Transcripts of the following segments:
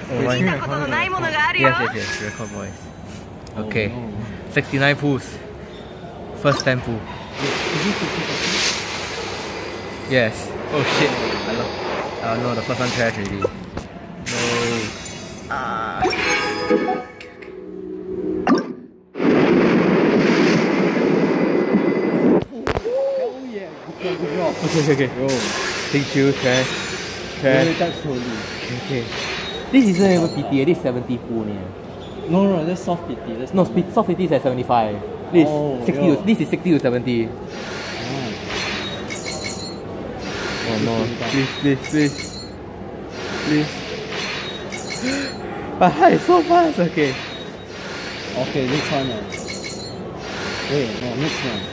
Yes, record voice. Okay. 69 pools. First 10 pool. Is it 50? Yes. Oh shit. No, the first one trash already. No. Okay. Yo. Thank you, trash. Okay. This isn't even PT, this is 70 pool. No, that's soft PT. No, soft PT is at 75. This, 60 this is 60 to 70. Oh no. Please. It's so fast. Okay. Okay, this one. Wait, no, next one.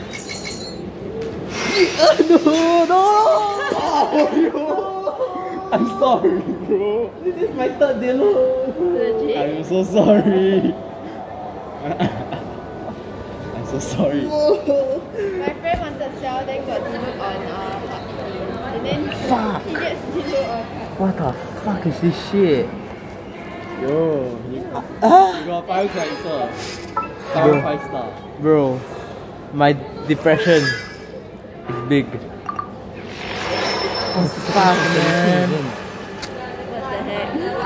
No! I'm sorry, bro. This is my third deluxe. I'm so sorry. I'm so sorry. My friend wanted to sell, then got deluxe on and then he gets deluxe on. What the fuck is this shit? Yo, you got 5 character. 5 star. Bro, my depression is big. Oh fuck, man. What the heck?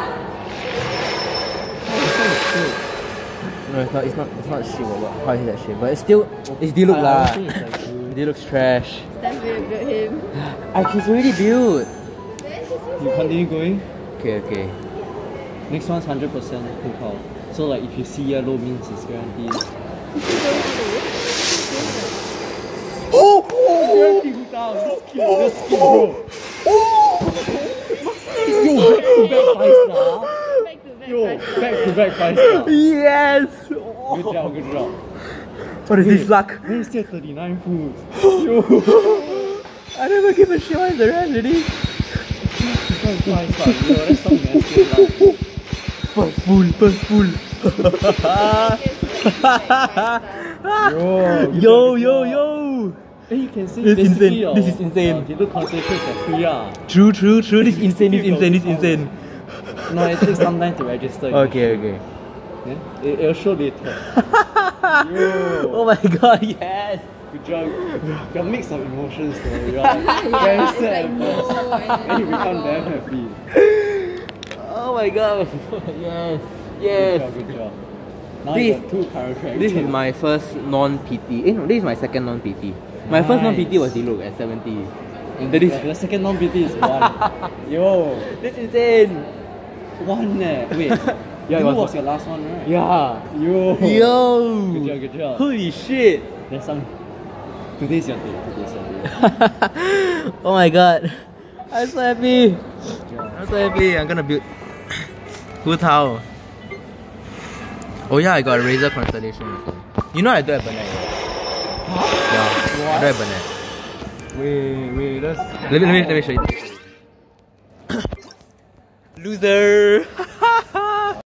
No, it's not shit. How is that shit? But it's still, it's deluxe lah. Deluxe trash. It's time to build him. He's already built. You continue going. Okay. Next one's 100% full power. So like if you see yellow means it's guaranteed. Oh! Guaranteed full down. Just skip, bro. Yo, back to back 5 star. Yes! Good job. What is this luck? Then it's still 39 pools. I never give a shit what is the rest already. 5 star, yo, that's some nasty luck. First pool. Yo. Hey, you can see this is insane. This is insane. You look concentration for free. True. This is insane. No, it takes some time to register. Okay. Yeah? It'll show later. Yo. Oh my god, yes. Good job. Got a mix of emotions though. You are very sad at first. Then you become very happy. Oh my god. Yes. Good job. Now you got 2 characters. This is my first non-PT. This is my second non-PT. My first non-PT was Deluxe at 70. The second non-PT is 1. Yo. This is insane. 1 Wait. Yeah, it was your last one, right? Yeah. Yo. Good job. Holy shit. There's some. Today's your day. Oh my god. I'm so happy. I'm gonna build Hu Tao. Oh yeah, I got a Razor Constellation. You know I don't have Bernard. Yeah, I don't have Bernard. Wait, Let me show you. Loser.